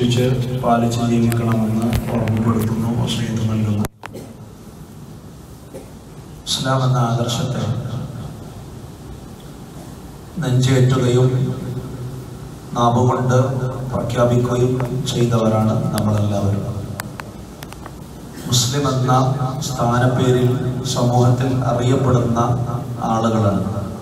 സൂക്ഷിച്ച് പാലിച്ച് ജീവിക്കണമെന്ന് ഓർമ്മപ്പെടുത്തുന്നു, വസിയത്ത് നൽകുന്നു. ഇസ്ലാം എന്ന ആദർശത്തെ നെഞ്ചേറ്റുകയും നാവുകൊണ്ട് പ്രഖ്യാപിക്കുകയും ചെയ്തവരാണ് നമ്മളെല്ലാവരും. മുസ്ലിം എന്ന സ്ഥാനപ്പേരിൽ സമൂഹത്തിൽ അറിയപ്പെടുന്ന ആളുകളാണ്.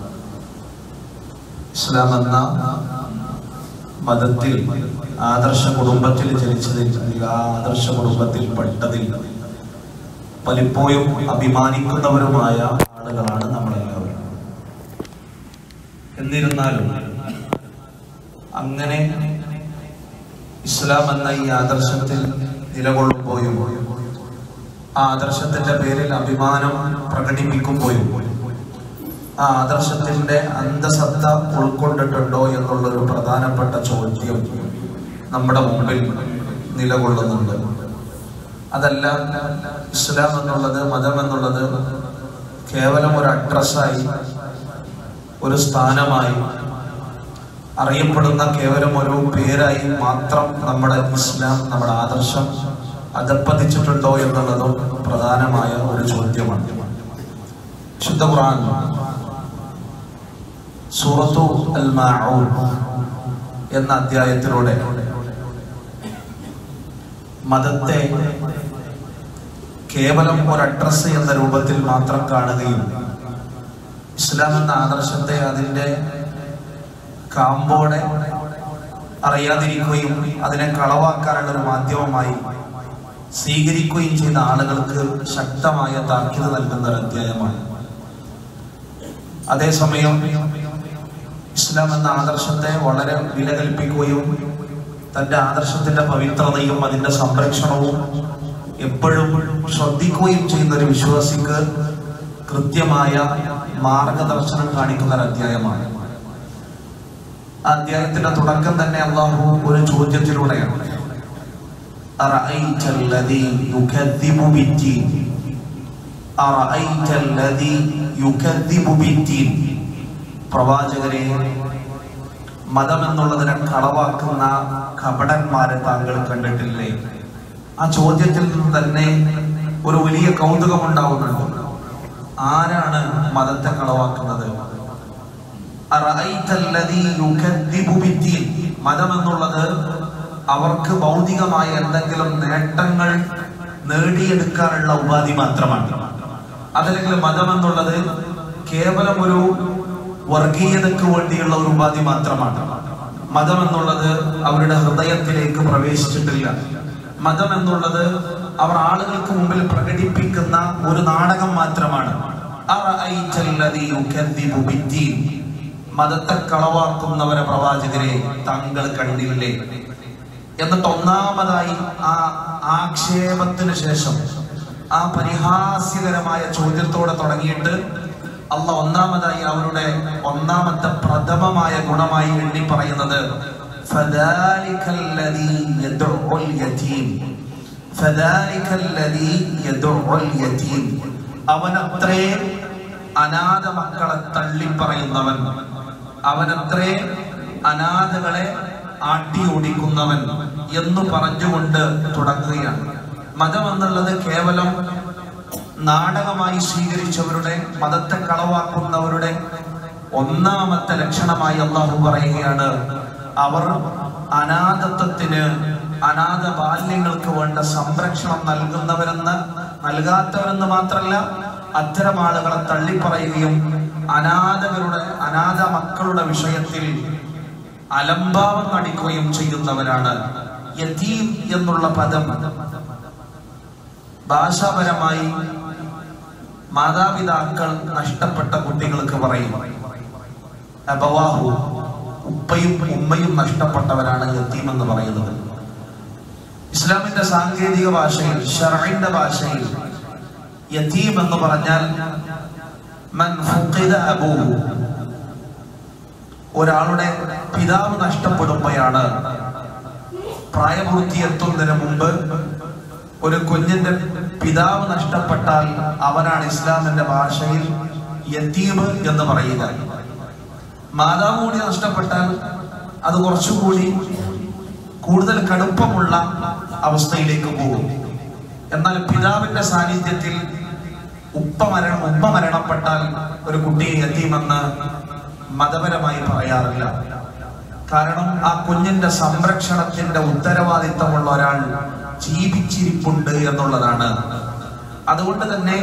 ഇസ്ലാം എന്ന മതത്തിൽ ആദർശ കുടുംബത്തിൽ ജനിച്ചതിൽ, ആ ആദർശ കുടുംബത്തിൽ പെട്ടതിൽ പലപ്പോഴും അഭിമാനിക്കുന്നവരുമായ ആളുകളാണ് നമ്മളെല്ലാവരും. എന്നിരുന്നാലും അങ്ങനെ ഇസ്ലാം എന്ന ഈ ആദർശത്തിൽ നിലകൊള്ളുമ്പോഴും ആ ആദർശത്തിന്റെ പേരിൽ അഭിമാനം പ്രകടിപ്പിക്കുമ്പോഴും ആ ആദർശത്തിന്റെ അന്തസത്ത ഉൾക്കൊണ്ടിട്ടുണ്ടോ എന്നുള്ളൊരു പ്രധാനപ്പെട്ട ചോദ്യം നമ്മുടെ മുമ്പിൽ നിലകൊള്ളുന്നുണ്ട്. അതല്ല, ഇസ്ലാം എന്നുള്ളത്, മതം എന്നുള്ളത് കേവലം ഒരു അഡ്രസ്സായി, ഒരു സ്ഥാനമായി അറിയപ്പെടുന്ന കേവലം ഒരു പേരായി മാത്രം നമ്മുടെ ഇസ്ലാം, നമ്മുടെ ആദർശം അധപ്പതിച്ചിട്ടുണ്ടോ എന്നുള്ളതും പ്രധാനമായ ഒരു ചോദ്യമാണ്. ശുദ്ധ ഖുർആൻ സൂറത്തു അൽ മാഊൻ എന്ന അധ്യായത്തിലൂടെ മതത്തെ കേവലം ഒരു അഡ്രസ് എന്ന രൂപത്തിൽ മാത്രം കാണുകയും ഇസ്ലാം എന്ന ആദർശത്തെ അതിന്റെ കാമ്പോടെ അറിയാതിരിക്കുകയും അതിനെ കളവാക്കാനുള്ള ഒരു മാധ്യമമായി സ്വീകരിക്കുകയും ചെയ്ത ആളുകൾക്ക് ശക്തമായ താക്കീത് നൽകുന്ന ഒരു അധ്യായമാണ്. അതേസമയം ഇസ്ലാം എന്ന ആദർശത്തെ വളരെ വില കൽപ്പിക്കുകയും തന്റെ ആദർശത്തിന്റെ പവിത്രതയും അതിന്റെ സംരക്ഷണവും എപ്പോഴും ശ്രദ്ധിക്കുകയും ചെയ്യുന്ന ഒരു വിശ്വാസിക്ക് കൃത്യമായ മാർഗദർശനം കാണിക്കുന്ന ഒരു അധ്യായമാണ്. ആ അധ്യായത്തിന്റെ തുടക്കം തന്നെ അല്ലാഹു ഒരു ചോദ്യത്തിലൂടെയാണ്. പ്രവാചകരെ, മതം എന്നുള്ളതിനെ കളവാക്കുന്ന കപടന്മാരെ താങ്കൾ കണ്ടിട്ടില്ലേ? ആ ചോദ്യത്തിൽ നിന്ന് തന്നെ ഒരു വലിയ കൗതുകം ഉണ്ടാവുന്നുണ്ട്. ആരാണ് മതത്തെ കളവാക്കുന്നത്? മതം എന്നുള്ളത് അവർക്ക് ഭൗതികമായ എന്തെങ്കിലും നേട്ടങ്ങൾ നേടിയെടുക്കാനുള്ള ഉപാധി മാത്രമാണ്. അതല്ലെങ്കിൽ മതം എന്നുള്ളത് കേവലം ഒരു വർഗീയതയ്ക്ക് വേണ്ടിയുള്ള ഒരു ഉപാധി മാത്രമാണ്. മതം എന്നുള്ളത് അവരുടെ ഹൃദയത്തിലേക്ക് പ്രവേശിച്ചിട്ടില്ല. മതം എന്നുള്ളത് അവർ ആളുകൾക്ക് മുമ്പിൽ പ്രകടിപ്പിക്കുന്ന ഒരു നാടകം മാത്രമാണ്. മതത്തെ കളവാക്കുന്നവരെ പ്രവാചകരെ താങ്കൾ കണ്ടില്ലേ? എന്നിട്ട് ഒന്നാമതായി ആ ആക്ഷേപത്തിന് ശേഷം, ആ പരിഹാസ്യകരമായ ചോദ്യത്തോടെ തുടങ്ങിയിട്ട് അള്ളാഹ് ഒന്നാമതായി അവരുടെ ഒന്നാമത്തെ പ്രഥമമായ ഗുണമായി എണ്ണി പറയുന്നത് അവനത്രേ അനാഥ മക്കളെ തള്ളിപ്പറയുന്നവൻ, അവനത്രേ അനാഥകളെ ആട്ടിയോടിക്കുന്നവൻ എന്ന് പറഞ്ഞുകൊണ്ട് തുടങ്ങുകയാണ്. മതം എന്നുള്ളത് കേവലം നാടകമായി സ്വീകരിച്ചവരുടെ, മതത്തെ കളവാക്കുന്നവരുടെ ഒന്നാമത്തെ ലക്ഷണമായി അള്ളാഹു പറയുകയാണ്, അവർ അനാഥത്വത്തിന്, അനാഥ ബാല്യങ്ങൾക്ക് വേണ്ട സംരക്ഷണം നൽകാത്തവരെന്ന് മാത്രമല്ല, അത്തരം ആളുകളെ തള്ളിപ്പറയുകയും അനാഥ മക്കളുടെ വിഷയത്തിൽ അലംഭാവം നടിക്കുകയും ചെയ്യുന്നവരാണ്. യതീം എന്നുള്ള പദം ഭാഷാപരമായി മാതാപിതാക്കൾ നഷ്ടപ്പെട്ട കുട്ടികൾക്ക് പറയും. അബവാഹു, ഉപ്പയും ഉമ്മയും നഷ്ടപ്പെട്ടവരാണ് യതീം എന്ന് പറയുന്നത്. ഇസ്ലാമിന്റെ സാങ്കേതിക ഭാഷയിൽ, ശർഇന്റെ ഭാഷയിൽ യതീം എന്ന് പറഞ്ഞാൽ മൻ ഫുഖിദ അബൂഹു, ഒരാളുടെ പിതാവ് നഷ്ടപ്പെടുമ്പോഴാണ്. പ്രായപൂർത്തിയെത്തുന്നതിന് മുമ്പ് ഒരു കുഞ്ഞിന്റെ പിതാവ് നഷ്ടപ്പെട്ടാൽ അവനാണ് ഇസ്ലാമിന്റെ ഭാഷയിൽ യതീം എന്ന് പറയുക. മാതാവ് കൂടി നഷ്ടപ്പെട്ടാൽ അത് കുറച്ചുകൂടി കൂടുതൽ കടുപ്പമുള്ള അവസ്ഥയിലേക്ക് പോകും. എന്നാൽ പിതാവിന്റെ സാന്നിധ്യത്തിൽ ഉമ്മ മരണപ്പെട്ടാൽ ഒരു കുട്ടിയെ യതീമെന്ന് മതപരമായി പറയാറില്ല. കാരണം ആ കുഞ്ഞിന്റെ സംരക്ഷണത്തിന്റെ ഉത്തരവാദിത്തമുള്ള ഒരാൾ ജീവിച്ചിരിപ്പുണ്ട് എന്നുള്ളതാണ്. അതുകൊണ്ട് തന്നെ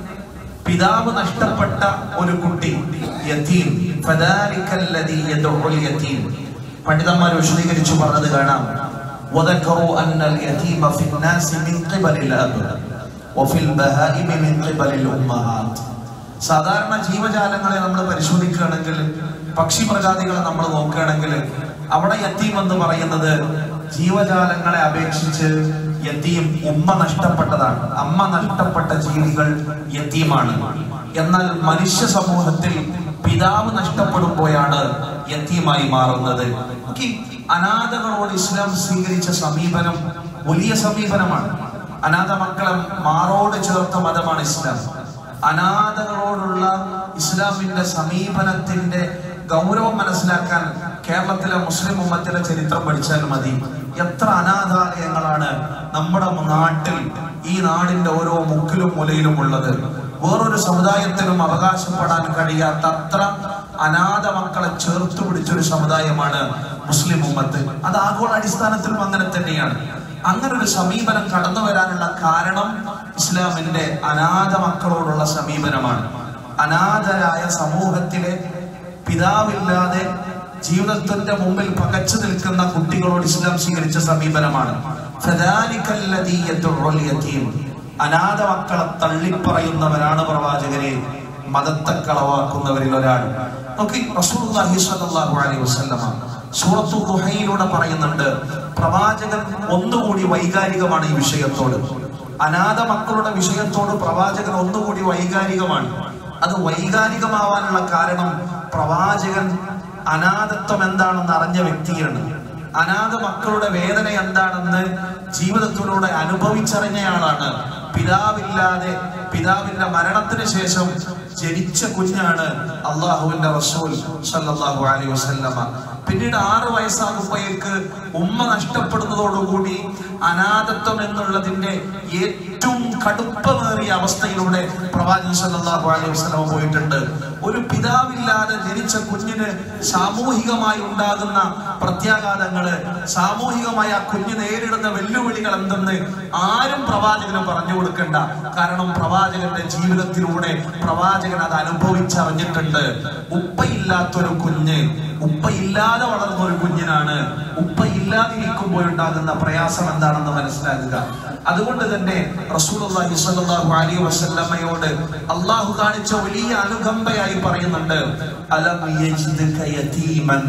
പിതാവ് നഷ്ടപ്പെട്ട ഒരു കുട്ടി യതീം, ഫദാലിക്കല്ലദീ യദ്ഉൽ യതീം, പണ്ഡിതന്മാർ വിശദീകരിച്ചു പറഞ്ഞത് കാണാം. വദക്കറു അന്നൽ യതീമ ഫിന്നാസി മിൻ ഖിബലിൽ അബ് വഫിൽ ബഹായിമി മിൻ ഖിബലിൽ ഉമ്മഹാത്ത്. സാധാരണ ജീവജാലങ്ങളെ നമ്മൾ പരിശോധിക്കുകയാണെങ്കിൽ, പക്ഷി പ്രജാതികളെ നമ്മൾ നോക്കുകയാണെങ്കിൽ, അവിടെ യതീം എന്ന് പറയുന്നത് ജീവജാലങ്ങളെ അപേക്ഷിച്ച് യതീം ഉമ്മ നഷ്ടപ്പെട്ടതാണ്. അമ്മ നഷ്ടപ്പെട്ട ജീവികൾ യതീമാണ്. എന്നാൽ മനുഷ്യ സമൂഹത്തിൽ പിതാവ് നഷ്ടപ്പെടുമ്പോഴാണ് യതീമായി മാറുന്നത്. അനാഥകളോട് ഇസ്ലാം സ്വീകരിച്ച സമീപനം വലിയ സമീപനമാണ്. അനാഥ മക്കളെ മാറോട് ചേർത്ത മതമാണ് ഇസ്ലാം. അനാഥകളോടുള്ള ഇസ്ലാമിന്റെ സമീപനത്തിന്റെ ഗൗരവം മനസ്സിലാക്കാൻ കേരളത്തിലെ മുസ്ലിം ഉമ്മത്തിലെ ചരിത്രം പഠിച്ചാൽ മതി. എത്ര അനാഥാലയങ്ങളാണ് നമ്മുടെ നാട്ടിൽ, ഈ നാടിന്റെ ഓരോ മുക്കിലും മൂലയിലും ഉള്ളത്. വേറൊരു സമുദായത്തിനും അവകാശപ്പെടാൻ കഴിയാത്ത അത്ര അനാഥ മക്കളെ ചേർത്ത് പിടിച്ചൊരു സമുദായമാണ് മുസ്ലിം ഉമ്മത്ത്. അത് ആഗോള അടിസ്ഥാനത്തിലും അങ്ങനെ തന്നെയാണ്. അങ്ങനെ ഒരു സമീപനം കടന്നു വരാനുള്ള കാരണം ഇസ്ലാമിന്റെ അനാഥ മക്കളോടുള്ള സമീപനമാണ്. അനാഥരായ സമൂഹത്തിലെ പിതാവില്ലാതെ ജീവിതത്തിന്റെ മുമ്പിൽ പകച്ചു നിൽക്കുന്ന കുട്ടികളോട് ഇസ്ലാം സ്വീകരിച്ച സമീപനമാണ്. ഫദാലിക്കല്ലദീ യദ്ഉൽ യതീം. അനാഥ മക്കളെ തള്ളിപ്പറയുന്നവരാണ് പ്രവാചകരെ മതത്തെ കളവാക്കുന്നവരിൽ ഒരാൾ. റസൂലുള്ളാഹി സ്വല്ലല്ലാഹു അലൈഹി വസല്ലമ സൂറത്തു ദുഹയിലൂടെ പറയുന്നുണ്ട്, പ്രവാചകൻ ഒന്നുകൂടി വൈകാരികമാണ് ഈ വിഷയത്തോട്. അനാഥ മക്കളുടെ വിഷയത്തോട് പ്രവാചകൻ ഒന്നുകൂടി വൈകാരികമാണ്. അത് വൈകാരികമാവാനുള്ള കാരണം പ്രവാചകൻ അനാഥത്വം എന്താണെന്ന് അറിഞ്ഞ വ്യക്തിയാണ്. അനാഥ മക്കളുടെ വേദന എന്താണെന്ന് ജീവിതത്തിലൂടെ അനുഭവിച്ചറിഞ്ഞയാളാണ്. പിതാവില്ലാതെ, പിതാവിന്റെ മരണത്തിന് ശേഷം ജനിച്ച കുഞ്ഞാണ് അള്ളാഹുവിന്റെ റസൂൽ സല്ലല്ലാഹു അലൈഹി വസല്ലമ. പിന്നീട് 6 വയസ്സാകുമ്പോഴേക്ക് ഉമ്മ നഷ്ടപ്പെടുന്നതോടുകൂടി അനാഥത്വം എന്നുള്ളതിന്റെ ഏറ്റവും കടുപ്പമേറിയ അവസ്ഥയിലൂടെ പ്രവാചകൻ സല്ലല്ലാഹു അലൈഹി വസല്ലമ പോയിട്ടുണ്ട്. ഒരു പിതാവില്ലാതെ ജനിച്ച കുഞ്ഞിന് സാമൂഹികമായി ഉണ്ടാകുന്ന പ്രത്യാഘാതങ്ങള്, സാമൂഹികമായി ആ കുഞ്ഞ് നേരിടുന്ന വെല്ലുവിളികൾ എന്തെന്ന് ആരും പ്രവാചകന് പറഞ്ഞു കൊടുക്കണ്ട. കാരണം പ്രവാചകന്റെ ജീവിതത്തിലൂടെ പ്രവാചകൻ അത് അനുഭവിച്ചറിഞ്ഞിട്ടുണ്ട്. ഉപ്പയില്ലാത്തൊരു കുഞ്ഞ്, ഉപ്പയില്ലാതെ വളർന്നൊരു കുഞ്ഞിനാണ് ഉപ്പയില്ലാതിരിക്കുമ്പോഴുണ്ടാകുന്ന പ്രയാസം എന്താണെന്ന് മനസ്സിലാക്കുക. അതുകൊണ്ട് തന്നെ റസൂലുള്ളാഹി സ്വല്ലല്ലാഹു അലൈഹി വസല്ലമയോട് അല്ലാഹു കാണിച്ച വലിയ അനുകമ്പയായി പറയുന്നുണ്ട്, അലം യജിദ്ക യതീമൻ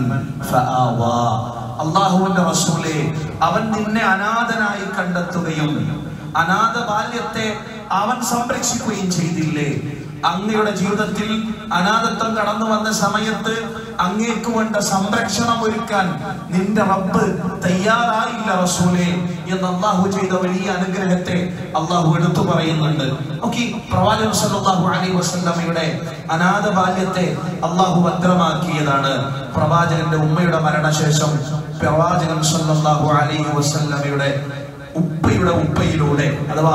ഫആവാ. അല്ലാഹുവിന്റെ റസൂലേ, അവൻ നിന്നെ അനാഥനായി കണ്ടെത്തുകയും അനാഥ ബാല്യത്തെ അവൻ സംരക്ഷിക്കുകയും ചെയ്തില്ലേ? അങ്ങയുടെ ജീവിതത്തിൽ അനാഥത്വം കടന്നു വന്ന സമയത്ത് അങ്ങേക്ക് വേണ്ട സംരക്ഷണം ഒരുക്കാൻ നിന്റെ റബ്ബ് തയ്യാറായില്ല റസൂലേ എന്ന് അള്ളാഹു ചെയ്ത വലിയ അനുഗ്രഹത്തെ അള്ളാഹു എടുത്തു പറയുന്നുണ്ട്. പ്രവാചകൻ സല്ലല്ലാഹു അലൈഹി വസല്ലമയുടെ അനാഥ ബാല്യത്തെ അള്ളാഹു ഭദ്രമാക്കിയതാണ്. പ്രവാചകന്റെ ഉമ്മയുടെ മരണശേഷം പ്രവാചകൻ സല്ലല്ലാഹു അലൈഹി വസല്ലമയുടെ ഉപ്പയുടെ ഉപ്പയിലൂടെ, അഥവാ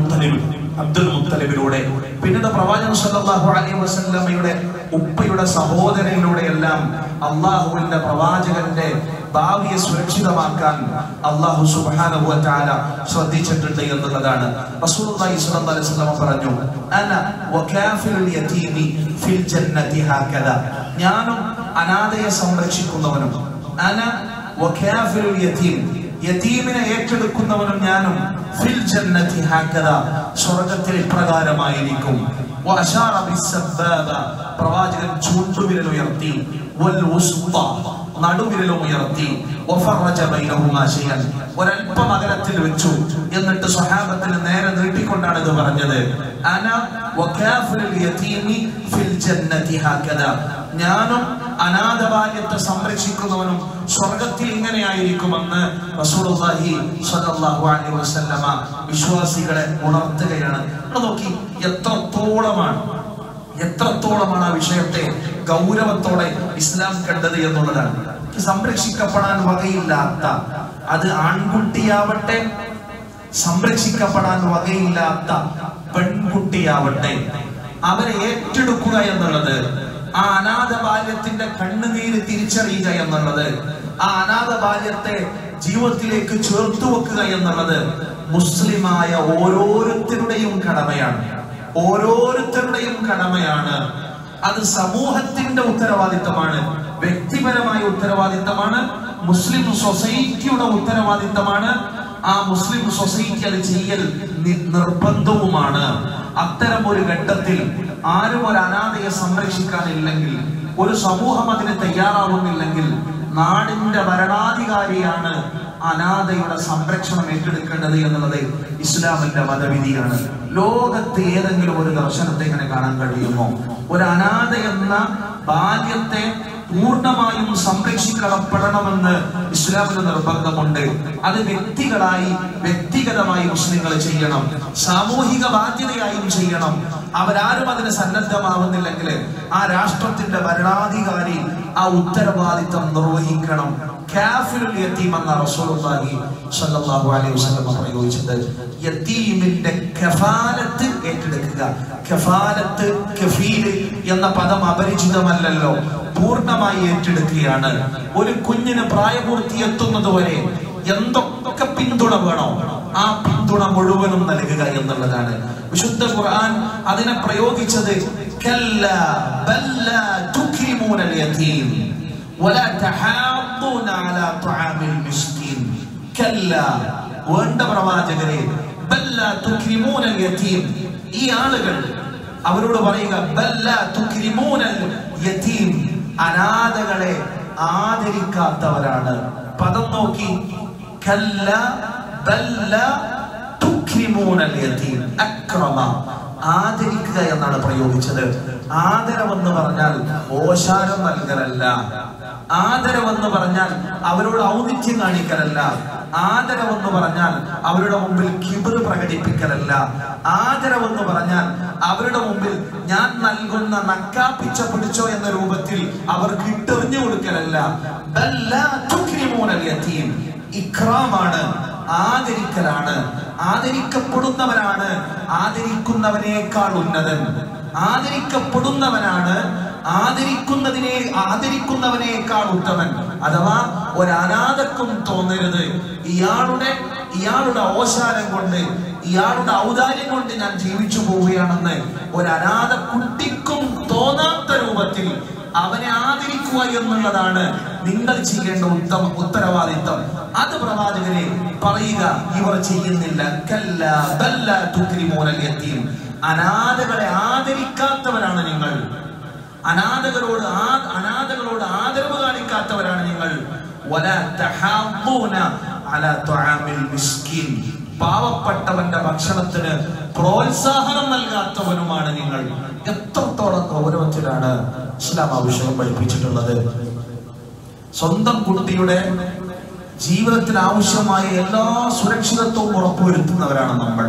അബ്ദുൽ മുത്തലിബിലൂടെ, പിന്നീട് പ്രവാചകൻ സല്ലല്ലാഹു അലൈഹി വസല്ലമയുടെ ഉപ്പയുടെ സഹോദരനിലൂടെയെല്ലാം അള്ളാഹുവിന്റെ പ്രവാചകന്റെ ഭാവിയെ സുരക്ഷിതമാക്കാൻ അള്ളാഹു സുബ്ഹാനഹു വ തആല ശ്രദ്ധിച്ചിട്ടുണ്ട് എന്നുള്ളതാണ്. റസൂലുള്ളാഹി സ്വല്ലല്ലാഹു അലൈഹി വസല്ലം പറഞ്ഞു, അന വകാഫിലുൽ യതീമി ഫിൽ ജന്നതി ഹകദാ. ഞാനും അനാഥയെ സംരക്ഷിക്കുന്നവനും, അന വകാഫിലുൽ യതീം, യതീമിനെ ഏറ്റെടുക്കുന്നവനും ഞാനും ഫിൽ ജന്നതി ഹകദാ, സ്വർഗ്ഗത്തിൽ ഇപ്രകാരമായിരിക്കും. വഅശാറ ബിസ്സബാബ, പ്രവാചകൻ ചൂണ്ടുവിരൽ ഉയർത്തി, വൽ വുസ്ത, നടുവിരലും ഉയർത്തി, വഫറജ ബൈനഹുമാ ശൈഅൻ, ഒരൽപ്പം അകലത്തിൽ വെച്ചു. എന്നിട്ട് സ്വഹാബത്തിന് നേരെ നീട്ടിക്കൊണ്ടാണ് ഇത് പറഞ്ഞത്, അന വകാഫിലുൽ യതീമി ഫിൽ ജന്നതി ഹകദാ, ഞാനും അനാഥ ബാല്യത്തെ സംരക്ഷിക്കുന്നവനും സ്വർഗത്തിൽ ഇങ്ങനെയായിരിക്കുമെന്ന് റസൂലുള്ളാഹി സ്വല്ലല്ലാഹു അലൈഹി വസല്ലമ വിശ്വാസികളെ ഉണർത്തുകയാണ്. നോക്കി എത്രത്തോളമാണ് ആ വിഷയത്തെ ഗൗരവത്തോടെ ഇസ്ലാം കണ്ടത് എന്നുള്ളതാണ്. സംരക്ഷിക്കപ്പെടാൻ വകയില്ലാത്ത, അത് ആൺകുട്ടിയാവട്ടെ, സംരക്ഷിക്കപ്പെടാൻ വകയില്ലാത്ത പെൺകുട്ടിയാവട്ടെ, അവരെ ഏറ്റെടുക്കുക എന്നുള്ളത്, ആ അനാഥ ബാല്യത്തിന്റെ കണ്ണുനീര് തിരിച്ചറിയുക എന്നുള്ളത്, ആ അനാഥ ബാല്യത്തെ ജീവിതത്തിലേക്ക് ചേർത്തു വെക്കുക എന്നുള്ളത് മുസ്ലിമായ ഓരോരുത്തരുടെയും കടമയാണ്. ഓരോരുത്തരുടെയും കടമയാണ്. അത് സമൂഹത്തിന്റെ ഉത്തരവാദിത്തമാണ്, വ്യക്തിപരമായ ഉത്തരവാദിത്തമാണ്, മുസ്ലിം സൊസൈറ്റിയുടെ ഉത്തരവാദിത്തമാണ്. ആ മുസ്ലിം സൊസൈറ്റി അത് ചെയ്യൽ നിർബന്ധവുമാണ്. അത്തരം ഒരു ഘട്ടത്തിൽ ആരും ഒരു അനാഥയെ സംരക്ഷിക്കാനില്ലെങ്കിൽ, ഒരു സമൂഹം അതിന് തയ്യാറാവുന്നില്ലെങ്കിൽ, നാടിന്റെ ഭരണാധികാരിയാണ് അനാഥയുടെ സംരക്ഷണം ഏറ്റെടുക്കേണ്ടത് എന്നുള്ളത് ഇസ്ലാമിന്റെ മതവിധിയാണ്. ലോകത്ത് ഏതെങ്കിലും ഒരു ദർശനത്തെ ഇങ്ങനെ കാണാൻ കഴിയുമോ? ഒരു അനാഥ എന്ന ബാല്യത്തെ പൂർണ്ണമായും സംരക്ഷിക്കപ്പെടണമെന്ന് ഇസ്ലാമിന് നിർബന്ധമുണ്ട്. അത് വ്യക്തിഗതമായി മുസ്ലിങ്ങൾ ചെയ്യണം, സാമൂഹിക ബാധ്യതയായും ചെയ്യണം. അവരാരും അതിന് സന്നദ്ധമാവുന്നില്ലെങ്കിൽ ആ രാഷ്ട്രത്തിന്റെ ഭരണാധികാരി ആ ഉത്തരവാദിത്തം നിർവഹിക്കണം. കാഫിറുൽ യതീം എന്ന റസൂലുള്ളാഹി സ്വല്ലല്ലാഹു അലൈഹി വസല്ലം പ്രയോഗിച്ചത് യതീമിന്റെ കഫാലത്ത് ഏറ്റെടുക്കുക. കഫാലത്ത്, കഫീല് എന്ന പദം അപരിചിതമല്ലല്ലോ, പൂർണ്ണമായി ഏറ്റെടുക്കുകയാണ്. ഒരു കുഞ്ഞിന് പ്രായപൂർത്തി എത്തുന്നത് വരെ എന്തൊക്കെ പിന്തുണ വേണോ ആ പിന്തുണ മുഴുവനും നൽകുക എന്നുള്ളതാണ്. വിശുദ്ധ ഖുർആൻ അതിനെ പ്രയോഗിച്ചത് കല്ലാ ബല്ലാ തുക്രിമൂനൽ യതീം വലാ തഹാദ്ദൂന അലാ തുആമിൽ മിസ്കീൻ. കല്ലാ, വേണ്ട പ്രവാചകരെ, ബല്ലാ തുക്രിമൂനൽ യതീം, ഈ ആളുകൾ അവരോട് പറയുക, ബല്ലാ തുക്രിമൂനൽ യതീം, അനാഥകളെ ആദരിക്കാത്തവരാണ്. പദം നോക്കി, കല്ലാ ബല്ലാ തുക്രിമൂനൽ യതീം, അക്രമ, ആദരിക്കുക എന്നാണ് പ്രയോഗിച്ചത്. ആദരവെന്ന് പറഞ്ഞാൽ ഓശാരം നൽകലല്ല. ആദരവെന്ന് പറഞ്ഞാൽ അവരോട് ഔന്നിത്യം കാണിക്കലല്ല. ആദരവെന്ന് പറഞ്ഞാൽ അവരുടെ മുമ്പിൽ കിബർ പ്രകടിപ്പിക്കലല്ല. ആദരവെന്ന് പറഞ്ഞാൽ അവരുടെ മുമ്പിൽ ഞാൻ നൽകുന്ന നക്കാപ്പിച്ച പിടിച്ചോ എന്ന രൂപത്തിൽ അവർക്ക് ഇട്ടെറിഞ്ഞു കൊടുക്കലല്ല. ഇക്രാമാണ്, ആദരിക്കലാണ്. ആദരിക്കപ്പെടുന്നവനാണ് ആദരിക്കുന്നവനേക്കാൾ ഉന്നതൻ. ആദരിക്കപ്പെടുന്നവനാണ് ആദരിക്കുന്നവനേക്കാൾ ഉത്തമൻ. അഥവാ ഒരു അനാഥക്കും തോന്നരുത് ഇയാളുടെ ഓശാരം കൊണ്ട്, ഇയാളുടെ ഔദാര്യം കൊണ്ട് ഞാൻ ജീവിച്ചു പോവുകയാണെന്ന് ഒരു അനാഥ കുട്ടിക്കും തോന്നാത്ത രൂപത്തിൽ അവനെ ആദരിക്കുക എന്നുള്ളതാണ് നിങ്ങൾ ചെയ്യേണ്ട ഉത്തരവാദിത്തം. അത് പ്രവാചകരെ പറയുക ഇവർ ചെയ്യുന്നില്ല. കല്ലാ ബല്ലാ തുക്രിമൂനൽ യതീം, അനാഥകളെ ആദരിക്കാത്തവരാണ് നിങ്ങൾ. അനാഥകളോട് ആദരവ് കാണിക്കാത്തവരാണ് നിങ്ങൾ. വലാ തഹാദ്ദൂന അലാ തുആമിൽ മിസ്കീൻ, പാവപ്പെട്ടവന്റെ ഭക്ഷണത്തിന് പ്രോത്സാഹനം നൽകാത്തവനുമാണ് നിങ്ങൾ. എത്രത്തോളം ഗൗരവത്തിലാണ് ഇസ്ലാം ആ വിഷയം പഠിപ്പിച്ചിട്ടുള്ളത്. സ്വന്തം കുട്ടിയുടെ ജീവിതത്തിന് ആവശ്യമായ എല്ലാ സുരക്ഷിതത്വവും ഉറപ്പുവരുത്തുന്നവരാണ് നമ്മൾ.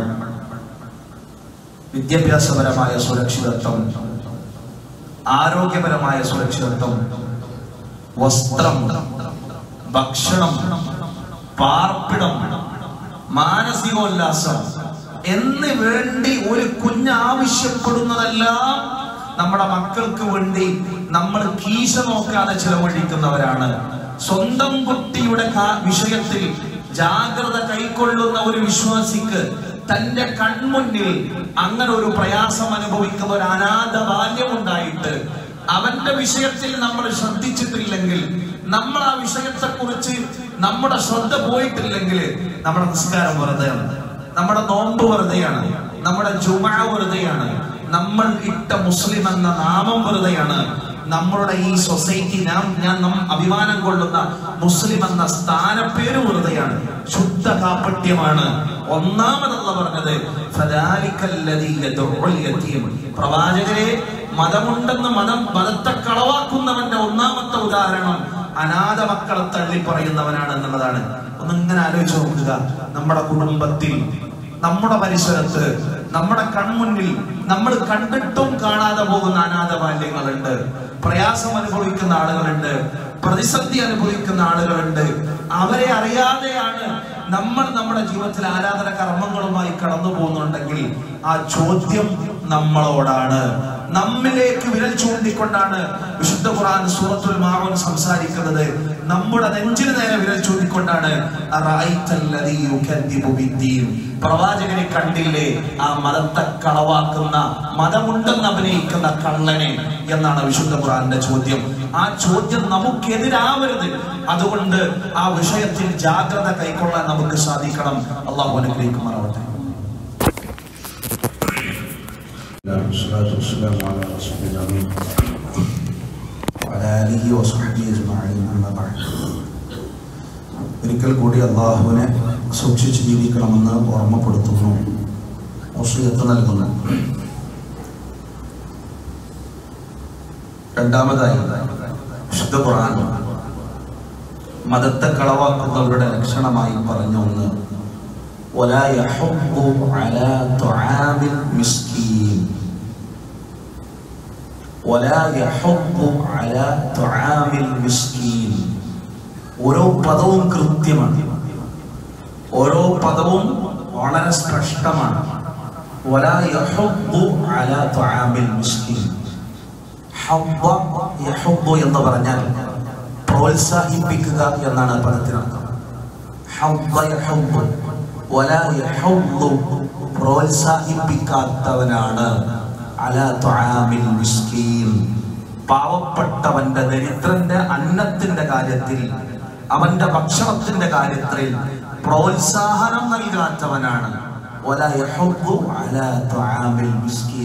വിദ്യാഭ്യാസപരമായ സുരക്ഷിതത്വം, ആരോഗ്യപരമായ സുരക്ഷിതത്വം, വസ്ത്രം, ഭക്ഷണം, പാർപ്പിടം, മാനസികോല്ലാസം എന്ന് വേണ്ടി ഒരു കുഞ്ഞ് ആവശ്യപ്പെടുന്നതെല്ലാം നമ്മുടെ മക്കൾക്ക് വേണ്ടി നമ്മൾ കീശ നോക്കാതെ ചിലവഴിക്കുന്നവരാണ്. സ്വന്തം കുട്ടിയുടെ വിഷയത്തിൽ ജാഗ്രത കൈക്കൊള്ളുന്ന ഒരു വിശ്വാസിക്ക് തന്റെ കൺമുന്നിൽ അങ്ങനെ ഒരു പ്രയാസം അനുഭവിക്കുന്ന ഒരു അനാഥ ബാല്യമുണ്ടായിട്ട് അവന്റെ വിഷയത്തിൽ നമ്മൾ ശ്രദ്ധിച്ചിട്ടില്ലെങ്കിൽ, നമ്മൾ ആ വിഷയത്തെ കുറിച്ച് നമ്മുടെ ശ്രദ്ധ പോയിട്ടില്ലെങ്കിൽ നമ്മുടെ നിസ്കാരം വെറുതെയാണ്, നമ്മുടെ നോമ്പ് വെറുതെയാണ്, നമ്മുടെ ജുമുഅ വെറുതെയാണ്, നമ്മൾ ഇട്ട മുസ്ലിം എന്ന നാമം വെറുതെയാണ്, നമ്മളുടെ ഈ സൊസൈറ്റി ഞാൻ അഭിമാനം കൊള്ളുന്ന മുസ്ലിം എന്ന സ്ഥാനപ്പേര് വെറുതെയാണ്, ശുദ്ധ കാപട്യമാണ്. ഒന്നാമതല്ല പറഞ്ഞത് പ്രവാചകരെ, മതമുണ്ടെന്ന് മതത്തെ കളവാക്കുന്നവന്റെ ഒന്നാമത്തെ ഉദാഹരണം അനാഥ മക്കളെ തള്ളി പറയുന്നവനാണ് എന്നുള്ളതാണ്. ഒന്നിങ്ങനെ ആലോചിച്ച് നോക്കുക. നമ്മുടെ കുടുംബത്തിൽ, നമ്മുടെ പരിസരത്ത്, നമ്മുടെ കൺമുന്നിൽ നമ്മൾ കണ്ടിട്ടും കാണാതെ പോകുന്ന അനാഥ ബാല്യങ്ങളുണ്ട്. പ്രയാസം അനുഭവിക്കുന്ന ആളുകളുണ്ട്, പ്രതിസന്ധി അനുഭവിക്കുന്ന ആളുകളുണ്ട്. അവരെ അറിയാതെയാണ് നമ്മൾ നമ്മുടെ ജീവിതത്തിൽ ആരാധന കർമ്മങ്ങളുമായി കടന്നു പോകുന്നുണ്ടെങ്കിൽ ആ ചോദ്യം നമ്മളോടാണ്, നമ്മിലേക്ക് വിരൽ ചൂണ്ടിക്കൊണ്ടാണ് വിശുദ്ധ ഖുർആൻ സൂറത്തുൽ മാഊൻ സംസാരിക്കുന്നത്. നമ്മുടെ നെഞ്ചിന് നേരെ വിരൽ ചൂണ്ടിക്കൊണ്ടാണ് പ്രവാചകനെ കണ്ടില്ലേ ആ മതത്തെ കളവാക്കുന്ന, മതമുണ്ടെന്ന് അഭിനയിക്കുന്ന കള്ളനെ എന്നാണ് വിശുദ്ധ ഖുർആന്റെ ചോദ്യം. ആ ചോദ്യം നമുക്കെതിരാവരുത്. അതുകൊണ്ട് ആ വിഷയത്തിൽ ജാഗ്രത കൈക്കൊള്ളാൻ നമുക്ക് സാധിക്കണം. അല്ലാഹു അനുഗ്രഹിക്കുമാറാവട്ടെ. ഒരിക്കൽ കൂടി അള്ളാഹുവിനെ സൂക്ഷിച്ച് ജീവിക്കണമെന്ന് ഓർമ്മപ്പെടുത്തുന്നു, വസിയത്ത് നൽകുന്നു. രണ്ടാമതായി വിശുദ്ധ ഖുർആൻ മതത്തെ കളവാക്കുന്നവരുടെ ലക്ഷണമായി പറഞ്ഞ ഒന്ന്, വലാ യഹുബ്ബു അലാ തുആമിൽ മിസ്കീൻ. വലാ യഹുബ്ബു അലാ തുആമിൽ മിസ്കീൻ. ഓരോ പദവും കൃത്യമാണ്, ഓരോ പദവും വളരെ സ്പഷ്ടമാണ്. വലാ യഹുബ്ബു അലാ തുആമിൽ മിസ്കീൻ. ഹബ്ബ യഹുബ്ബു എന്ന് പറഞ്ഞാൽ പ്രോത്സാഹിപ്പിക്കുക എന്നാണ് പദത്തിനർത്ഥം. ഹബ്ബ യഹുബ്ബു വലാ യഹുബ്ബു, പ്രോത്സാഹിപ്പിക്കാത്തവനാണ്. അലാ തുആമിൽ മിസ്കീൻ, പാവപ്പെട്ടവന്റെ, ദരിദ്രന്റെ അന്നത്തിന്റെ കാര്യത്തിൽ, അവന്റെ ഭക്ഷണത്തിന്റെ കാര്യത്തിൽ പ്രോത്സാഹനം നൽകാത്തവനാണ്. വലാ യഹുബ്ബു അലാ തുആമിൽ മിസ്കീൻ,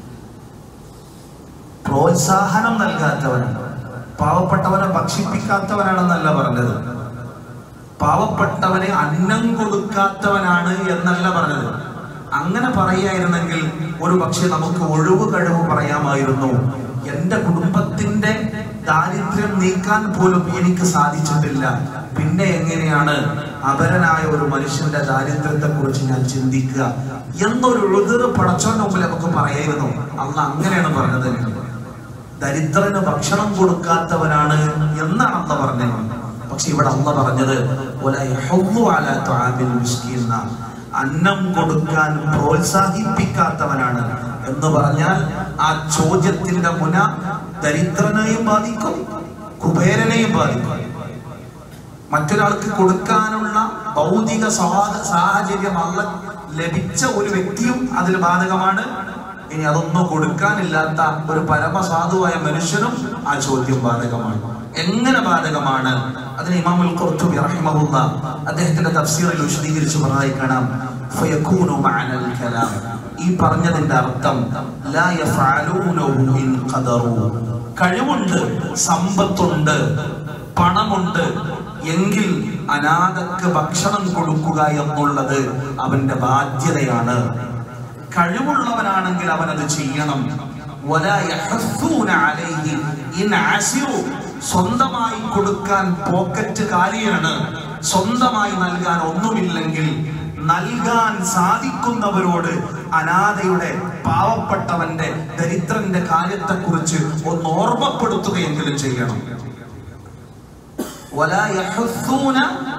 പ്രോത്സാഹനം നൽകാത്തവനാണ്. പാവപ്പെട്ടവനെ ഭക്ഷിപ്പിക്കാത്തവനാണെന്നല്ല പറഞ്ഞത്, പാവപ്പെട്ടവനെ അന്നം കൊടുക്കാത്തവനാണ് എന്നല്ല പറഞ്ഞത്. അങ്ങനെ പറയായിരുന്നെങ്കിൽ ഒരു പക്ഷെ നമുക്ക് ഒഴിവ് കഴിവ് പറയാമായിരുന്നു. എന്റെ കുടുംബത്തിന്റെ ദാരിദ്ര്യം നീക്കാൻ പോലും എനിക്ക് സാധിച്ചിട്ടില്ല, പിന്നെ എങ്ങനെയാണ് അപരനായ ഒരു മനുഷ്യന്റെ ദാരിദ്ര്യത്തെ കുറിച്ച് ഞാൻ ചിന്തിക്കുക എന്നൊരു ഉഴുതിർ പടച്ചോന്റെ മുമ്പിൽ നമുക്ക് പറയായിരുന്നു. അള്ളാഹ് അങ്ങനെയാണ് പറഞ്ഞത്. ദരിദ്രന് ഭക്ഷണം കൊടുക്കാത്തവനാണ് എന്നാണ് അള്ളാഹ് പറഞ്ഞത്. പക്ഷെ ഇവിടെ അള്ളാഹ് പറഞ്ഞത് വലാ യഹുബ്ബു അലാ തുആമിൽ മിസ്കീൻ, അന്നം കൊടുക്കാൻ പ്രോത്സാഹിപ്പിക്കാത്തവനാണ് എന്ന് പറഞ്ഞാൽ ആ ചോദ്യത്തിന്റെ മുന ദരിദ്രനെയും ബാധിക്കും, കുബേരനെയും ബാധിക്കും. മറ്റൊരാൾക്ക് കൊടുക്കാനുള്ള ഭൗതിക സാഹചര്യം ലഭിച്ച ഒരു വ്യക്തിയും അതിൽ ബാധകമാണ്. ഇനി അതൊന്നും കൊടുക്കാനില്ലാത്ത ഒരു പരമസാധുവായ മനുഷ്യനും ആ ചോദ്യം ബാധകമാണ്. എങ്ങനെ ബാധകമാണ്? അതിന് ഇമാമുൽ ഖുർത്തുബി റഹിമഹുല്ലാഹ് അദ്ദേഹത്തിന്റെ തഫ്സീറിൽ വിശദീകരിച്ചു പറഞ്ഞതായി കാണാം. ഫയകൂനു മഅനൽ കലാം, ഈ പറഞ്ഞതിന്റെ അർത്ഥം ലാ യഫഅലൂനഹു ഇൻ ഖദറു, കഴിവുണ്ട്, സമ്പത്തുണ്ട്, പണമുണ്ട് എങ്കിൽ അനാഥക്ക് ഭക്ഷണം കൊടുക്കുക എന്നുള്ളത് അവന്റെ ബാധ്യതയാണ്. കഴിവുള്ളവനാണെങ്കിൽ അവൻ അത് ചെയ്യണം. വലാ യഹസ്സൂന അലൈഹി ഇൻ അസിറു, സ്വന്തമായി കൊടുക്കാൻ പോക്കറ്റ് കാലിയാണ്, സ്വന്തമായി നൽകാൻ ഒന്നുമില്ലെങ്കിൽ നൽകാൻ സാധിക്കുന്നവരോട് അനാഥയുടെ, പാവപ്പെട്ടവന്റെ, ദരിദ്രന്റെ കാര്യത്തെക്കുറിച്ച് ഒന്ന് ഓർമ്മപ്പെടുത്തുകയെങ്കിലും ചെയ്യണം. വലാ യഹസ്സൂന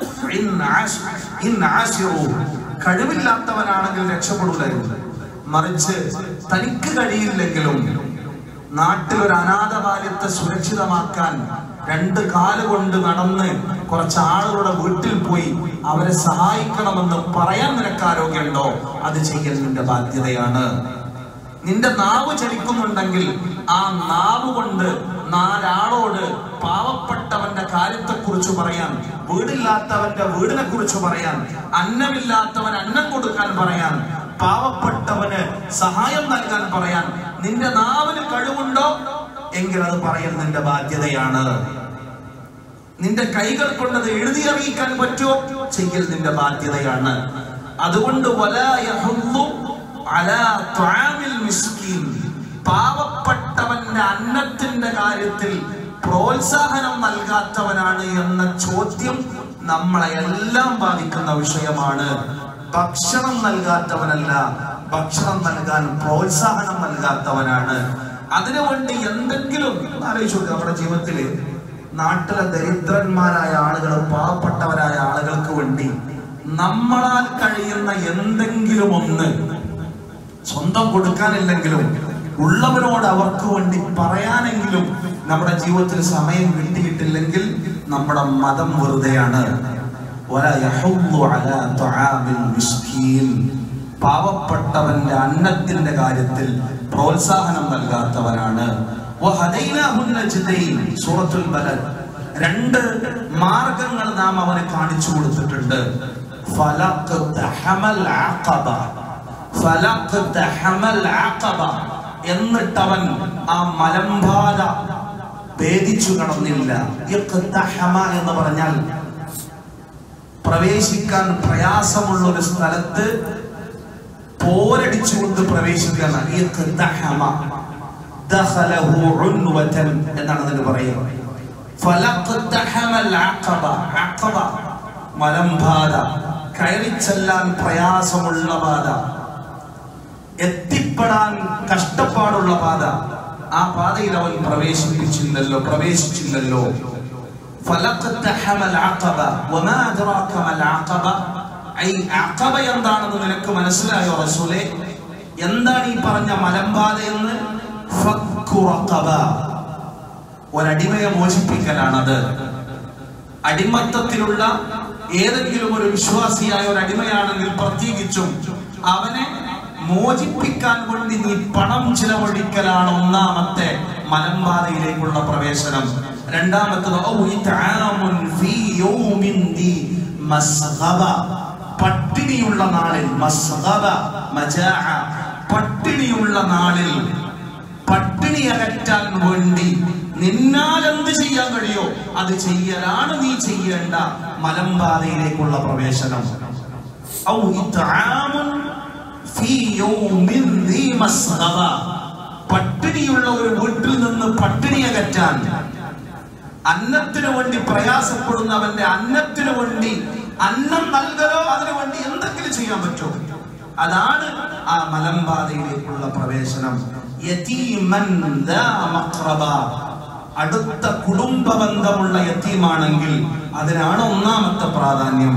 ഇൻ അസിറു, കഴിവില്ലാത്തവനാണെങ്കിൽ രക്ഷപ്പെടൂലായിരുന്നു. മറിച്ച് തനിക്ക് കഴിയില്ലെങ്കിലും നാട്ടിലൊരു അനാഥ ബാല്യത്തെ സുരക്ഷിതമാക്കാൻ 2 കാലുകൊണ്ട് നടന്ന് കുറച്ച് ആളുകളുടെ വീട്ടിൽ പോയി അവരെ സഹായിക്കണമെന്ന് പറയാൻ നിനക്ക് ആരോഗ്യമുണ്ടോ? അത് ചെയ്യൽ നിന്റെ ബാധ്യതയാണ്. നിന്റെ നാവ് ചലിക്കുന്നുണ്ടെങ്കിൽ ആ നാവ് കൊണ്ട് 4 ആളോട് പാവപ്പെട്ടവന്റെ കാര്യത്തെക്കുറിച്ച് പറയാൻ, വീടില്ലാത്തവന്റെ വീടിനെ കുറിച്ച് പറയാൻ, അന്നമില്ലാത്തവൻ അന്നം കൊടുക്കാൻ പറയാൻ, പാവപ്പെട്ടവന് സഹായം നൽകാൻ പറയാൻ നിന്റെ നാവിന് കഴിവുണ്ടോ എങ്കിൽ അത് പറയൽ നിന്റെ ബാധ്യതയാണ്. നിന്റെ കൈകൾ കൊണ്ടത് എഴുതി അറിയിക്കാൻ പറ്റുമോ? ചെയ്യൽ നിന്റെ ബാധ്യതയാണ്. അതുകൊണ്ട് വലാ യഹുബ്ബു അലാ തുആമിൽ മിസ്കീൻ, പാവപ്പെട്ടവന്റെ അന്നത്തിന്റെ കാര്യത്തിൽ പ്രോത്സാഹനം നൽകാത്തവനാണ് എന്ന ചോദ്യം നമ്മളെ എല്ലാം ബാധിക്കുന്ന വിഷയമാണ്. ഭക്ഷണം നൽകാത്തവനല്ല, ഭക്ഷണം നൽകാൻ പ്രോത്സാഹനം നൽകാത്തവനാണ്. അതിനുവേണ്ടി എന്തെങ്കിലും ആലോചിച്ചു, നമ്മുടെ ജീവിതത്തില് നാട്ടിലെ ദരിദ്രന്മാരായ ആളുകൾ, പാവപ്പെട്ടവരായ ആളുകൾക്ക് വേണ്ടി നമ്മളാൽ കഴിയുന്ന എന്തെങ്കിലും ഒന്ന്, സ്വന്തം കൊടുക്കാനില്ലെങ്കിലും ഉള്ളവരോട് അവർക്ക് വേണ്ടി പറയാനെങ്കിലും നമ്മുടെ ജീവിതത്തിൽ സമയം കിട്ടിയിട്ടില്ലെങ്കിൽ നമ്മുടെ മതം വെറുതെയാണ്. പാവപ്പെട്ടവന്റെ അന്നത്തിന്റെ കാര്യത്തിൽ പ്രോത്സാഹനം നൽകാത്തവരാണ്. സൂറത്തുൽ ബലദ് 2 മാർഗങ്ങൾ നാം അവന് കാണിച്ചു കൊടുത്തിട്ടുണ്ട്. എന്നിട്ടവൻ ആ മലമ്പാത ഭേദിച്ചു കടന്നില്ല. എന്ന് പറഞ്ഞാൽ പ്രവേശിക്കാൻ പ്രയാസമുള്ള ഒരു സ്ഥലത്ത് പോരടിച്ചുകൊണ്ട് പ്രവേശിക്കാൻ എന്നാണ് അതിന് പറയുക. മലമ്പാത, കയറി ചെല്ലാൻ പ്രയാസമുള്ള പാത, എത്തിപ്പെടാൻ കഷ്ടപ്പാടുള്ള പാത, ആ പാതയിൽ അവൻ പ്രവേശിച്ചില്ലല്ലോ. എന്താണെന്ന് നിനക്ക് മനസ്സിലായോ റസൂലേ? എന്താണ് ഈ പറഞ്ഞ മലമ്പാത എന്ന്? ഒരടിമയെ മോചിപ്പിക്കലാണത്. അടിമത്തത്തിലുള്ള ഏതെങ്കിലും ഒരു വിശ്വാസിയായ ഒരു അടിമയാണെങ്കിൽ പ്രത്യേകിച്ചും അവനെ മോചിപ്പിക്കാൻ വേണ്ടി നീ പണം ചിലവഴിക്കലാണ് ഒന്നാമത്തെ മലമ്പാതയിലേക്കുള്ള പ്രവേശനം. രണ്ടാമത്തത് പട്ടിണിയുള്ള നാളിൽ, പട്ടിണിയുള്ള നാളിൽ പട്ടിണി അകറ്റാൻ വേണ്ടി നിന്നാൽ എന്ത് ചെയ്യാൻ കഴിയോ അത് ചെയ്യലാണ് നീ ചെയ്യേണ്ട മലമ്പാതയിലേക്കുള്ള പ്രവേശനം. പട്ടിണിയുള്ള ഒരു വീട്ടിൽ നിന്ന് പട്ടിണി അകറ്റാൻ, അന്നത്തിനു വേണ്ടി പ്രയാസപ്പെടുന്നവന്റെ അന്നത്തിനു വേണ്ടി അന്നം നൽകലോ അതിനു വേണ്ടി എന്തെങ്കിലും ചെയ്യാൻ പറ്റുമോ? അതാണ് ആ മലമ്പാതയിലേക്കുള്ള പ്രവേശനം. അടുത്ത കുടുംബ ബന്ധമുള്ള യതീമാണെങ്കിൽ അതിനാണ് ഒന്നാമത്തെ പ്രാധാന്യം.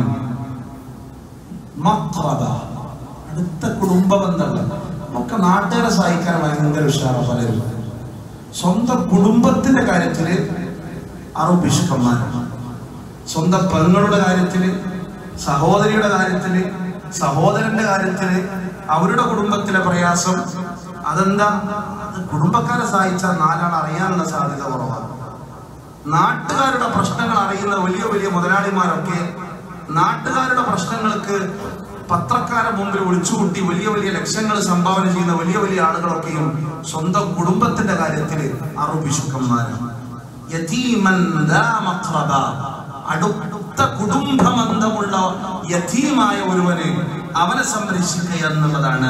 മഖ്റബ, അടുത്ത കുടുംബ ബന്ധങ്ങൾ. ഒക്കെ നാട്ടുകാരെ സഹായിക്കാൻ ഭയങ്കര ഉഷാറാണ് പലരും. സ്വന്തം കുടുംബത്തിന്റെ കാര്യത്തില് അറുപിഷ്കന്മാരാണ്. സ്വന്തം പെങ്ങളുടെ കാര്യത്തില്, സഹോദരിയുടെ കാര്യത്തില്, സഹോദരന്റെ കാര്യത്തില്, അവരുടെ കുടുംബത്തിലെ പ്രയാസം. അതെന്താ? അത് കുടുംബക്കാരെ സഹായിച്ചാൽ 4 ആൾ അറിയാനുള്ള സാധ്യത കുറവാണ്. നാട്ടുകാരുടെ പ്രശ്നങ്ങൾ അറിയുന്ന വലിയ വലിയ മുതലാളിമാരൊക്കെ നാട്ടുകാരുടെ പ്രശ്നങ്ങൾക്ക് പത്രക്കാരെ മുമ്പിൽ ഒളിച്ചുകൂട്ടി വലിയ വലിയ ലക്ഷങ്ങൾ സംഭാവന ചെയ്യുന്ന വലിയ വലിയ ആളുകളൊക്കെയും സ്വന്തം കുടുംബത്തിന്റെ കാര്യത്തിൽ അറുപിശുക്കന്മാരാണ്. അടുത്ത കുടുംബബന്ധമുള്ള യതീമായ ഒരുവന് അവനെ സംരക്ഷിക്കുക എന്നുള്ളതാണ്.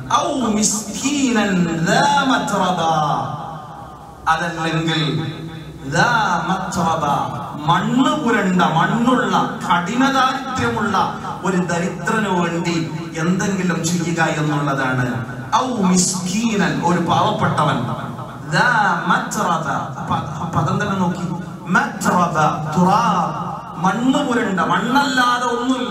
അതല്ലെങ്കിൽ മണ്ണ് പുരണ്ട, മണ്ണുള്ള, കഠിനദാരിദ്ര്യമുള്ള ഒരു ദരിദ്രന് വേണ്ടി എന്തെങ്കിലും ചെയ്യുക എന്നുള്ളതാണ്. ഒരു പാവപ്പെട്ടവൻ, പദം തന്നെ നോക്കി, മണ്ണ് പുരണ്ട, മണ്ണല്ലാതെ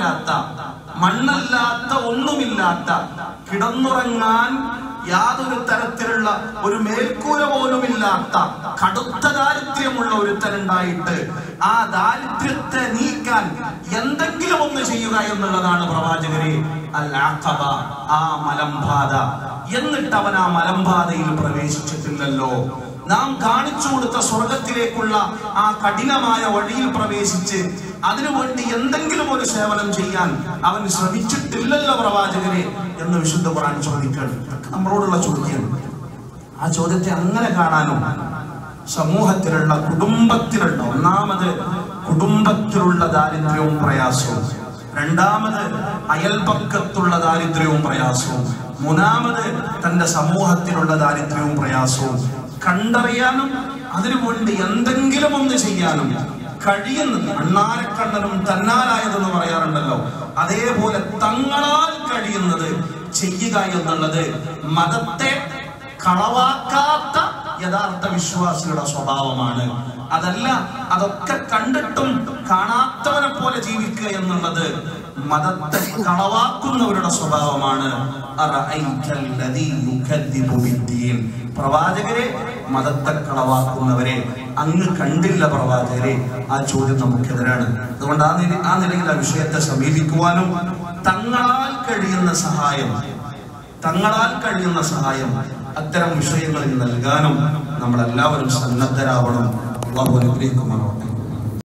ഒന്നുമില്ലാത്ത, കിടന്നുറങ്ങാൻ യാതൊരു തരത്തിലുള്ള ഒരു മേൽക്കൂര പോലുമില്ലാത്ത കടുത്ത ദാരിദ്ര്യമുള്ള ഒരുത്തനുണ്ടായിട്ട് ആ ദാരിദ്ര്യത്തെ നീക്കാൻ എന്തെങ്കിലും ഒന്ന് ചെയ്യുക എന്നുള്ളതാണ് പ്രവാചകരെ അൽ-അഖബ, ആ മലമ്പാത. എന്നിട്ട് അവൻ ആ മലമ്പാതയിൽ പ്രവേശിച്ചിട്ടില്ലല്ലോ. നാം കാണിച്ചു കൊടുത്ത സ്വർഗത്തിലേക്കുള്ള ആ കഠിനമായ വഴിയിൽ പ്രവേശിച്ച് അതിനുവേണ്ടി എന്തെങ്കിലും ഒരു സേവനം ചെയ്യാൻ അവൻ ശ്രമിച്ചിട്ടില്ലല്ലോ പ്രവാചകരെ എന്ന് വിശുദ്ധ ഖുർആൻ ചോദിക്കുകയാണ്. നമ്മളോടുള്ള ചോദ്യം. ആ ചോദ്യത്തെ അങ്ങനെ കാണാനും സമൂഹത്തിലുള്ള, കുടുംബത്തിലുള്ള, ഒന്നാമത് കുടുംബത്തിലുള്ള ദാരിദ്ര്യവും പ്രയാസവും, രണ്ടാമത് അയൽപക്കത്തുള്ള ദാരിദ്ര്യവും പ്രയാസവും, മൂന്നാമത് തന്റെ സമൂഹത്തിലുള്ള ദാരിദ്ര്യവും പ്രയാസവും കണ്ടറിയാനും അതിനുവേണ്ടി എന്തെങ്കിലും ഒന്ന് ചെയ്യാനും കഴിയുന്നത്. അണ്ണാരക്കണ്ണനും തന്നാലായതെന്ന് പറയാറുണ്ടല്ലോ, അതേപോലെ തങ്ങളാൽ കഴിയുന്നത് ചെയ്യുക എന്നുള്ളത് മതത്തെ കളവാക്കാത്ത യഥാർത്ഥ വിശ്വാസിയുടെ സ്വഭാവമാണ്. അതല്ല, അതൊക്കെ കണ്ടിട്ടും കാണാത്തവനെ പോലെ ജീവിക്കുക എന്നുള്ളത് മതത്തെ കളവാക്കുന്നവരുടെ സ്വഭാവമാണ്. പ്രവാചകരെ, മതത്തെ കളവാക്കുന്നവരെ അങ്ങ് കണ്ടില്ല പ്രവാചകരെ? ആ ചോദ്യം നമുക്കെതിരാണ്. അതുകൊണ്ട് ആ നിലയിൽ ആ വിഷയത്തെ സമീപിക്കുവാനും തങ്ങളാൽ കഴിയുന്ന സഹായം അത്തരം വിഷയങ്ങളിൽ നൽകാനും നമ്മളെല്ലാവരും സന്നദ്ധരാവണം. അല്ലാഹു അനുഗ്രഹിക്കുമാറാവട്ടെ.